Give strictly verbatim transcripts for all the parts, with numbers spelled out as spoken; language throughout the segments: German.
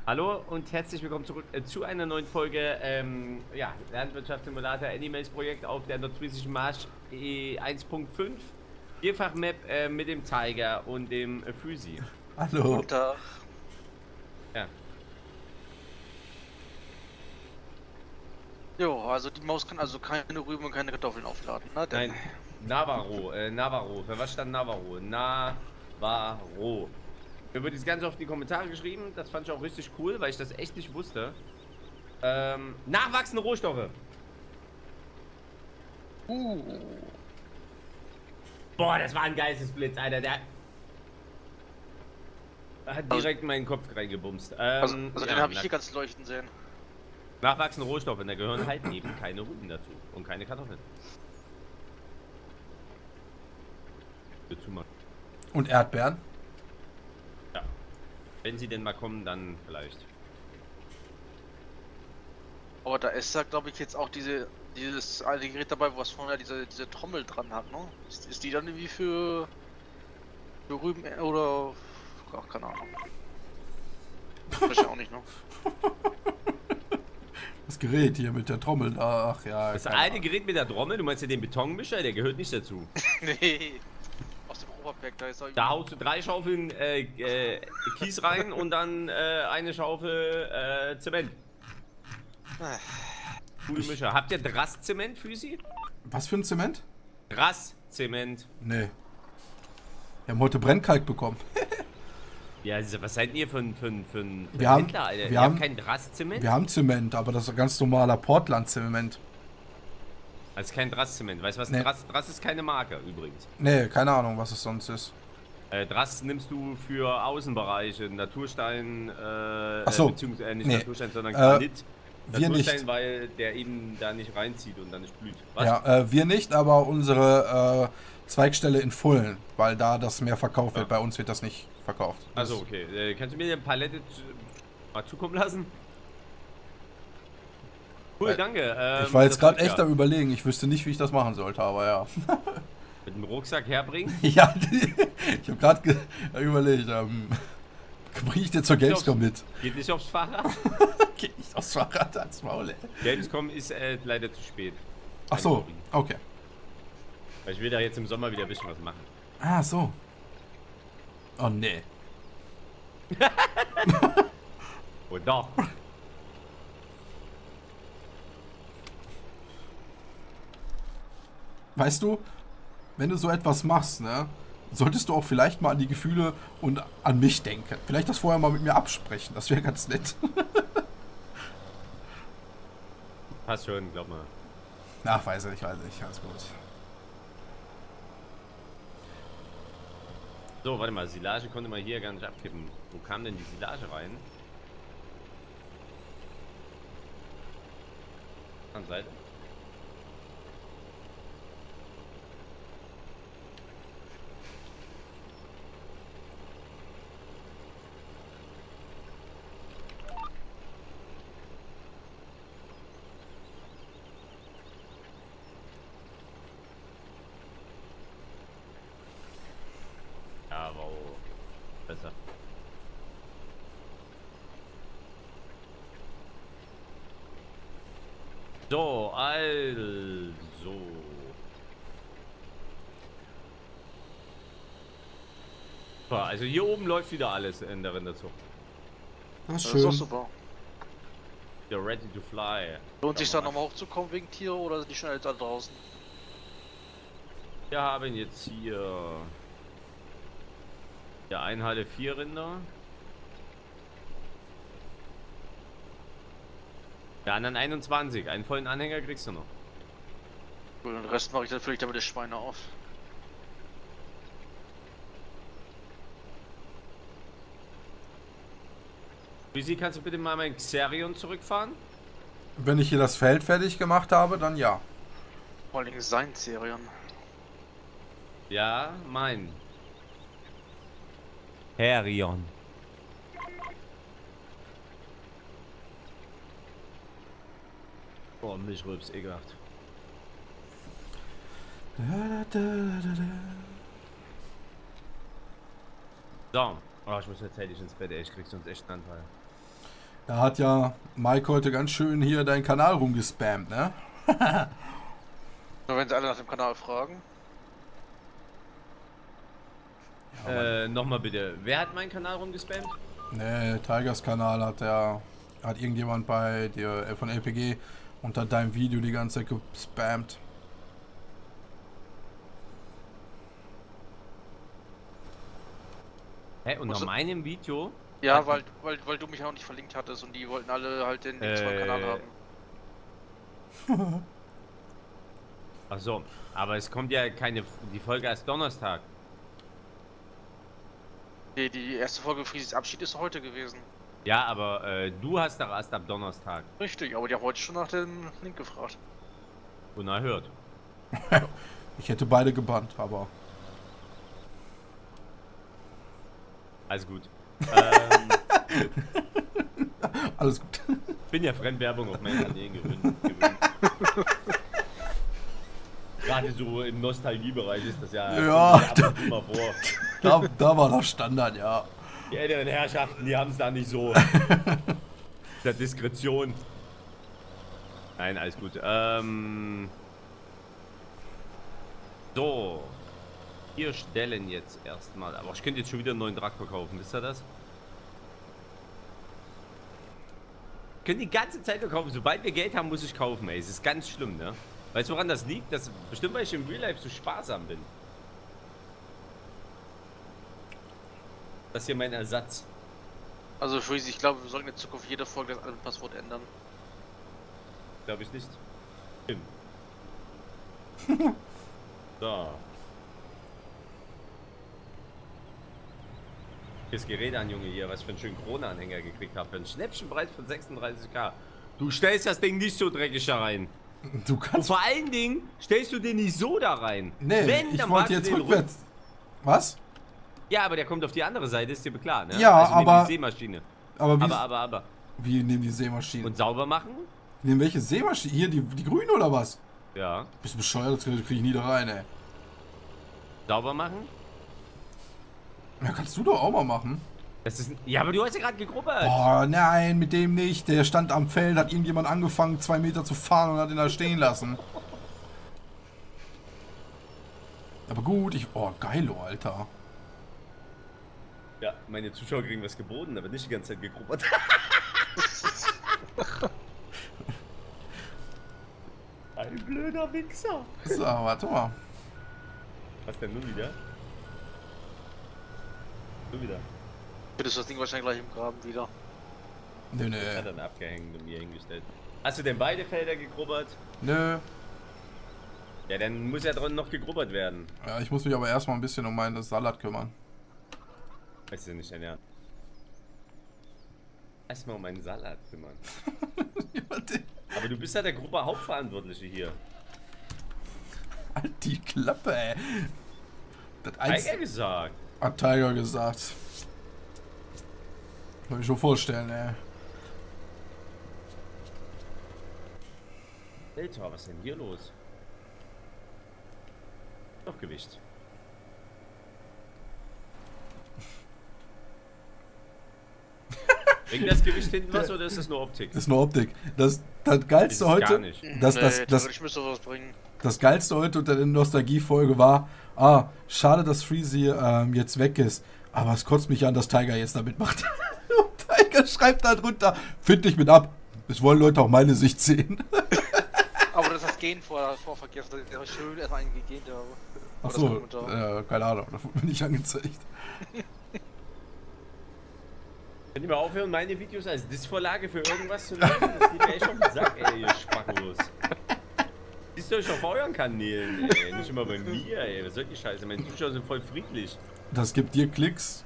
Hallo und herzlich willkommen zurück äh, zu einer neuen Folge ähm, ja, Landwirtschaftssimulator Animals Projekt auf der nordfriesischen Marsch E eins Punkt fünf. Vierfach-Map äh, mit dem Tiger und dem äh, Physi. Hallo. Guten Tag. Ja. Jo, also die Maus kann also keine Rüben und keine Kartoffeln aufladen, ne? Denn Nein, Navarro, äh, Navarro. Für was stand Navarro? Navarro. Mir wird das ganz oft in die Kommentare geschrieben. Das fand ich auch richtig cool, weil ich das echt nicht wusste. Ähm, nachwachsende Rohstoffe. Uh. Boah, das war ein Geistesblitz, Alter. Der hat direkt in meinen Kopf reingebumst. Ähm, Also, also ja, den habe ich na- hier ganz leuchten sehen. Nachwachsende Rohstoffe, da gehören halt eben keine Rüben dazu. Und keine Kartoffeln. Dazu mal. Und Erdbeeren? Ja. Wenn sie denn mal kommen, dann vielleicht. Aber da ist da glaube ich jetzt auch diese dieses alte Gerät dabei, was vorne diese diese Trommel dran hat, ne? Ist, ist die dann irgendwie für, für Rüben oder ach, keine Ahnung. Weiß ich auch nicht, ne? Das Gerät hier mit der Trommel. Ach ja. Das keine alte Ahnung. Gerät mit der Trommel, du meinst ja den Betonmischer, der gehört nicht dazu. Nee. Aus dem Oberberg, da ist doch Da haust du drei Schaufeln äh, äh, Kies rein und dann äh, eine Schaufel äh, Zement. Cool Mischer. Habt ihr Drass-Zement, Physi? Was für ein Zement? Drass-Zement. Nee. Wir haben heute Brennkalk bekommen. Ja, also was seid ihr für ein, für ein, für ein, für Wir ein haben- Händler, Alter? wir ihr haben- habt kein Drass-Zement? Wir haben Zement, aber das ist ganz normaler Portland-Zement. Also kein Drass-Zement. Weißt du was? Nee. Drass, Drass ist keine Marke übrigens. Nee, keine Ahnung, was es sonst ist. Äh, Drass nimmst du für Außenbereiche, Naturstein, äh, Ach so. äh, beziehungsweise äh, nicht Nee. Naturstein, sondern Äh, Granit. wir Naturstein, nicht. weil der eben da nicht reinzieht und dann nicht blüht. Was? Ja, äh, wir nicht, aber unsere äh, Zweigstelle in Fullen, weil da das mehr verkauft wird. Ja. Bei uns wird das nicht verkauft. Das- Also okay, äh, kannst du mir eine Palette zu, mal zukommen lassen? Cool, Äh, danke. Ähm, Ich war jetzt das gerade wird echt ja. am Überlegen. Ich wüsste nicht, wie ich das machen sollte, aber ja. Mit dem Rucksack herbringen? Ja, ich habe gerade überlegt, ähm, bring ich dir zur Gamescom mit? Geht nicht aufs Fahrrad? Geht nicht aufs Fahrrad ans Maul, ey. Gamescom ist äh, leider zu spät. Ach so, okay. Weil ich will da jetzt im Sommer wieder ein bisschen was machen. Ah, so. Oh, nee. Oh doch. Weißt du, wenn du so etwas machst, ne, solltest du auch vielleicht mal an die Gefühle und an mich denken. Vielleicht das vorher mal mit mir absprechen, das wäre ganz nett. Passt schon, glaub mal. Ach, weiß ich, weiß ich, alles gut. So, warte mal, Silage konnte man hier gar nicht abkippen. Wo kam denn die Silage rein? An Seite. Ja, wow. Besser. So, also. So, also hier oben läuft wieder alles in der Rinderzucht. Das ist Das ist doch schön. super. You're ready to fly. Lohnt sich Schau da mal. nochmal hochzukommen wegen Tiere oder sind die schon alle da draußen? Wir haben jetzt hier der Einhalle vier Rinder. Der anderen einundzwanzig. Einen vollen Anhänger kriegst du noch. Und den Rest mache ich dann vielleicht damit die Schweine auf. Wie kannst du bitte mal mein Xerion zurückfahren? Wenn ich hier das Feld fertig gemacht habe, dann ja. Vor allem sein Serien. Ja, mein. Herion. Oh, Milchrülps, ekelhaft. Da, da, da, da. So. Oh, ich muss jetzt endlich ins Bett, ey. Ich krieg sonst echt einen Anfall. Da hat ja Mike heute ganz schön hier deinen Kanal rumgespammt, ne? Nur wenn sie alle nach dem Kanal fragen. Äh, nochmal bitte. Wer hat meinen Kanal rumgespammt? Ne, Tigers Kanal hat der, hat irgendjemand bei dir äh, von L P G unter deinem Video die ganze Zeit gespammt. Hä, unter Also- meinem Video? Ja, Hat- weil, weil, weil du mich auch nicht verlinkt hattest und die wollten alle halt den Äh. X-Kanal haben. Ach so, aber es kommt ja keine, die Folge erst Donnerstag. Die, die erste Folge Frieses Abschied ist heute gewesen. Ja, aber äh, du hast doch erst ab Donnerstag. Richtig, aber die haben heute schon nach dem Link gefragt. Unerhört. Ich hätte beide gebannt, aber Alles gut. ähm, alles gut. bin ja Fremdwerbung auf meine Kanäle gewöhnt. gewöhnt. Gerade so im Nostalgiebereich ist das ja, Ja, kommt ja ab und zu mal vor. Da, da war das Standard, ja. Die älteren Herrschaften, die haben es da nicht so. Der Diskretion. Nein, alles gut. Ähm, so. Wir stellen jetzt erstmal. Aber ich könnte jetzt schon wieder einen neuen Traktor kaufen, wisst ihr das? Ich könnte die ganze Zeit nur kaufen. Sobald wir Geld haben, muss ich kaufen, ey. Es ist ganz schlimm, ne? Weißt du, woran das liegt? Das bestimmt, weil ich im Real Life so sparsam bin. Das ist hier mein Ersatz. Also Freeze, ich glaube, wir sollten in Zukunft jede Folge das Admin-Passwort ändern. Glaube ich nicht. Stimmt. So. Das Gerät an, Junge, hier, was ich für einen schönen Krone-Anhänger gekriegt habe. Für einen Schnäppchenpreis von sechsunddreißigtausend. Du stellst das Ding nicht so dreckig da rein. Du Und kannst. vor allen Dingen stellst du den nicht so da rein. Nee, Wenn, ich dann wollte magst du jetzt den rückwärts. Was? rück- Ja, aber der kommt auf die andere Seite, ist dir klar, ne? Ja, also neben aber- die Seemaschine. Aber wie, Aber, aber, aber. wie nehmen die Seemaschinen? Und sauber machen? Nehmen welche Seemaschine? Hier, die, die grüne oder was? Ja. Bist du bescheuert? Das krieg ich nie da rein, ey. Sauber machen? Ja, kannst du doch auch mal machen. Das ist. Ja, aber du hast ja gerade gegrubbert. Boah, nein, mit dem nicht. Der stand am Feld, hat irgendjemand angefangen, zwei Meter zu fahren und hat ihn da stehen lassen. Aber gut, ich... Oh, geilo, Alter. Ja, meine Zuschauer kriegen was geboten, aber nicht die ganze Zeit gegrubbert. Ein blöder Wichser. So, warte mal. Was denn nun wieder? Nun wieder. Wird das Ding wahrscheinlich gleich im Graben wieder. Nö, Hat nö. dann abgehängt und mir hingestellt. Hast du denn beide Felder gegrubbert? Nö. Ja, dann muss ja drin noch gegrubbert werden. Ja, ich muss mich aber erstmal ein bisschen um meinen Salat kümmern. Weißt du nicht, ja. Erstmal um meinen Salat kümmern. Aber du bist ja der Gruppe Hauptverantwortliche hier. Halt die Klappe, ey. Das eins Tiger gesagt. hat Tiger gesagt. Kann ich schon vorstellen, ey. Alter, was ist denn hier los? Doch Gewicht. Bringt das Gewicht hinten was oder ist das nur Optik? Das ist nur Optik. Das, das geilste Ist es heute. gar nicht. Das, das, nee, das, ich müsste was bringen. das geilste heute unter der Nostalgie-Folge war: Ah, schade, dass Freezy ähm, jetzt weg ist. Aber es kotzt mich an, dass Tiger jetzt da mitmacht. Und Tiger schreibt da drunter: Find dich mit ab. Es wollen Leute auch meine Sicht sehen. Aber das ist das Gehen vor, vor vergessen, dass ich das schön erstmal eingegeben habe. Achso, Oder das äh, keine Ahnung, da wurde mir nicht angezeigt. Könnt ihr mal aufhören, meine Videos als Diss-Vorlage für irgendwas zu nehmen? Das geht mir echt auf den Sack, ey, ihr Spackos. Siehst du euch auf euren Kanälen, ey, nicht immer bei mir, ey. Was soll die Scheiße? Meine Zuschauer sind voll friedlich. Das gibt dir Klicks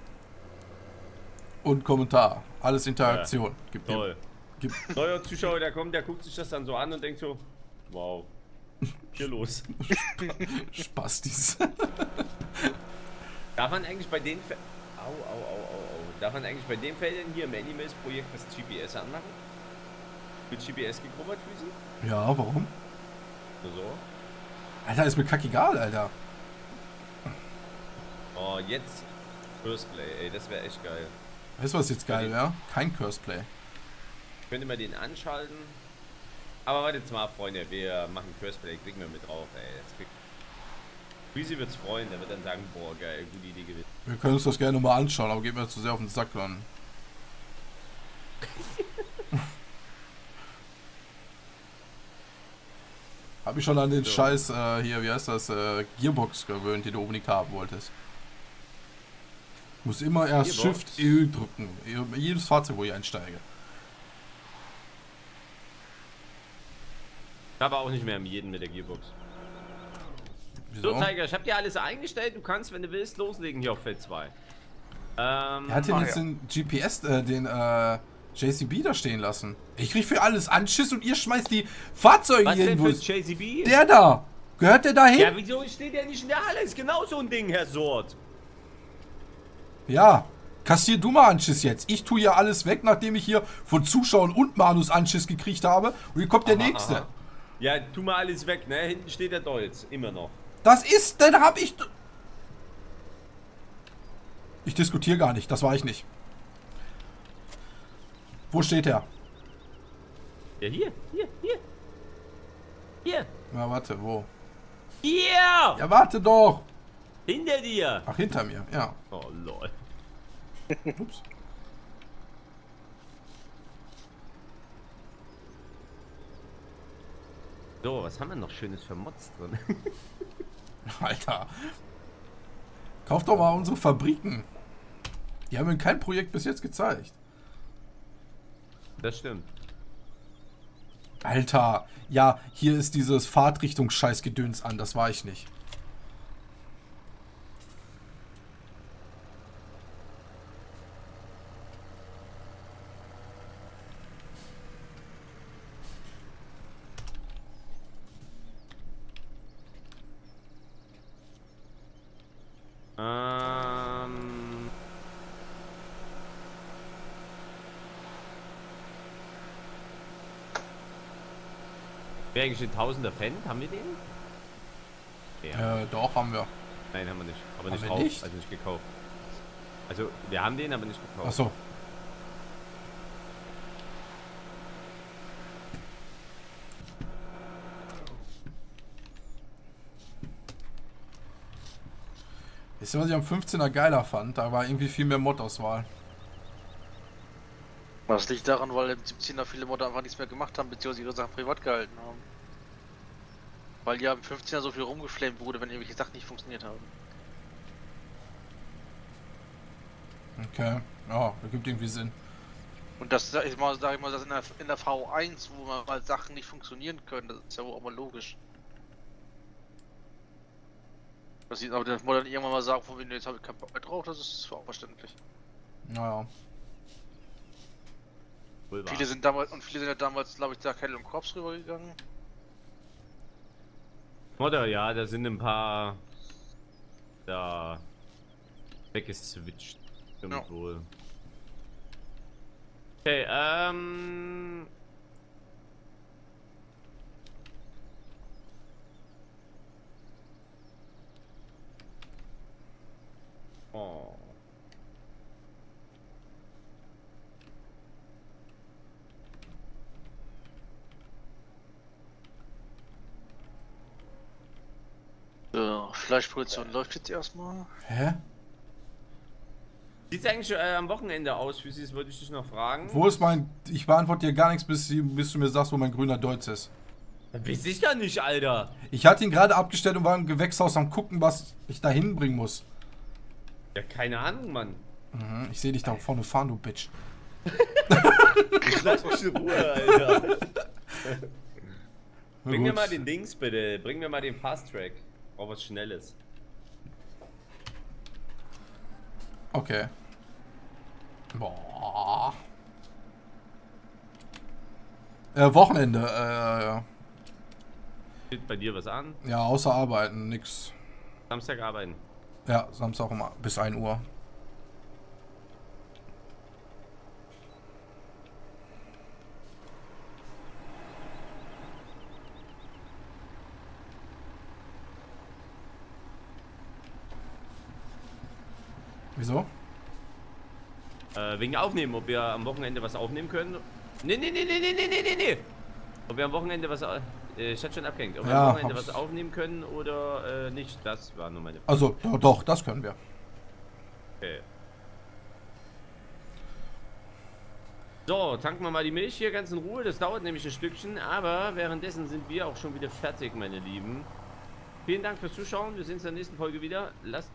und Kommentar. Alles Interaktion. Gibt dir, Toll. gibt, Neuer Zuschauer, der kommt, der guckt sich das dann so an und denkt so, wow, hier los. Spastis. Darf man eigentlich bei den Fe Au, au, au, au, au. Darf man eigentlich bei den Feldern hier im Animals-Projekt das G P S anmachen? Wird G P S gegrubbert für sie? Ja, warum? Nur so. Alter, ist mir kackegal, Alter. Oh, jetzt First Play, ey, das wäre echt geil. Weißt du, was jetzt geil wäre? Kein Curseplay. Könnte man den anschalten. Aber warte jetzt mal ab, Freunde. Wir machen First Play. Klicken wir mit drauf, ey. Freezy wird's freuen. Der wird dann sagen, boah, geil, gute Idee gewesen. Wir können uns das gerne mal anschauen, aber geht mir zu sehr auf den Sack dann. Hab ich schon an den so. Scheiß, äh, hier, wie heißt das, äh, Gearbox gewöhnt, die du unbedingt haben wolltest. Muss immer erst Gearbox. Shift E drücken. Jedes Fahrzeug, wo ich einsteige. Aber auch nicht mehr jeden mit der Gearbox. Wieso? So, Tiger, ich hab dir alles eingestellt. Du kannst, wenn du willst, loslegen hier auf Feld zwei. Ähm, er hat den jetzt ja. den G P S, äh, den, äh, J C B da stehen lassen. Ich krieg für alles Anschiss und ihr schmeißt die Fahrzeuge Was irgendwo. denn für J C B? Der da. Gehört der da hin? Ja, wieso steht der nicht in der Halle? Ist genau so ein Ding, Herr Sort. Ja. Kassier du mal Anschiss jetzt. Ich tue ja alles weg, nachdem ich hier von Zuschauern und Manus Anschiss gekriegt habe. Und hier kommt der aha, nächste. Aha. Ja, tu mal alles weg, ne? Hinten steht der Deutz. Immer noch. Das ist, dann hab ich... Ich diskutiere gar nicht. Das war ich nicht. Wo steht er? Ja, hier, hier, hier. Hier. Na, warte, wo? Hier! Ja, warte doch! Hinter dir! Ach, hinter mir, ja. Oh, lol. Ups. So, was haben wir noch Schönes für Mods drin? Alter. Kauf doch mal unsere Fabriken. Die haben mir kein Projekt bis jetzt gezeigt. Das stimmt. Alter, ja, hier ist dieses Fahrtrichtungs-Scheiß-Gedöns an, das war ich nicht. Ähm... Wer eigentlich den Tausender Fan? Haben wir den? Ja. Äh, doch, haben wir. Nein, haben wir nicht. Aber haben nicht wir drauf, nicht? also nicht gekauft. Also, wir haben den, aber nicht gekauft. Achso. Wisst ihr, was ich am fünfzehner geiler fand? Da war irgendwie viel mehr Mod-Auswahl. Das liegt daran, weil im siebzehner viele Modder einfach nichts mehr gemacht haben, beziehungsweise ihre Sachen privat gehalten haben. Weil ja im fünfzehner so viel rumgeflamed wurde, wenn irgendwelche Sachen nicht funktioniert haben. Okay, ja, das gibt irgendwie Sinn. Und das sag ich mal, sag ich mal, das in der, in der V eins, wo man mal Sachen nicht funktionieren können, das ist ja wohl auch mal logisch. Das sieht aber der Modder dann irgendwann mal sagen, von wem jetzt habe ich keinen Bock mehr drauf, das ist auch verständlich. Naja. Viele sind damals und viele sind ja damals, glaube ich, da Kettle und Korps rübergegangen. Modder, ja, da sind ein paar da weggeswitcht. Stimmt ja. Wohl. Okay, ähm. Oh. So, Fleischproduktion läuft jetzt erstmal. Hä? Sieht es eigentlich äh, am Wochenende aus, wie sie es, würde ich dich noch fragen. Wo ist mein... Ich beantworte dir gar nichts, bis, bis du mir sagst, wo mein grüner Deutz ist. Das weiß ich ja nicht, Alter. Ich hatte ihn gerade abgestellt und war im Gewächshaus am gucken, was ich da hinbringen muss. Ja, keine Ahnung, Mann. Mhm, ich sehe dich da vorne fahren, du Bitch. Lass mich in Ruhe, Alter. Bring Gut. mir mal den Dings, bitte. Bring mir mal den Fast Track. Oh, was Schnelles. Okay. Boah. Äh, Wochenende, äh, Steht bei dir was an? ja, außer arbeiten, nix. Samstag arbeiten. Ja, Samstag um bis ein Uhr. Wieso? Äh, wegen Aufnehmen, ob wir am Wochenende was aufnehmen können. Nee, nee, nee, nee, nee, nee, nee, nee, nee. Ob wir am Wochenende was... Äh, ich hatte schon abgehängt. Ob wir Ja, am Wochenende hab's. was aufnehmen können oder äh, nicht, das war nur meine Frage. Also, doch, doch, das können wir. Okay. So, tanken wir mal die Milch hier ganz in Ruhe. Das dauert nämlich ein Stückchen, aber währenddessen sind wir auch schon wieder fertig, meine Lieben. Vielen Dank fürs Zuschauen. Wir sehen uns in der nächsten Folge wieder. Lasst,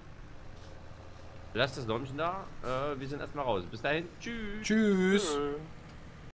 lasst das Däumchen da. Äh, wir sind erstmal raus. Bis dahin. Tschüss. Tschüss. Tschö.